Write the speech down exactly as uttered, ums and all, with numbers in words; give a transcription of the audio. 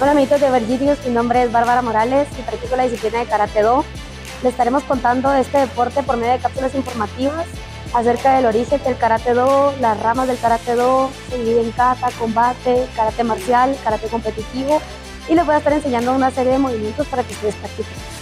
Hola amiguitos de Verginius, mi nombre es Bárbara Morales y practico la disciplina de Karate Do. Les estaremos contando de este deporte por medio de cápsulas informativas acerca del origen del Karate Do, las ramas del Karate Do, se divide en kata, combate, karate marcial, karate competitivo y les voy a estar enseñando una serie de movimientos para que ustedes practiquen.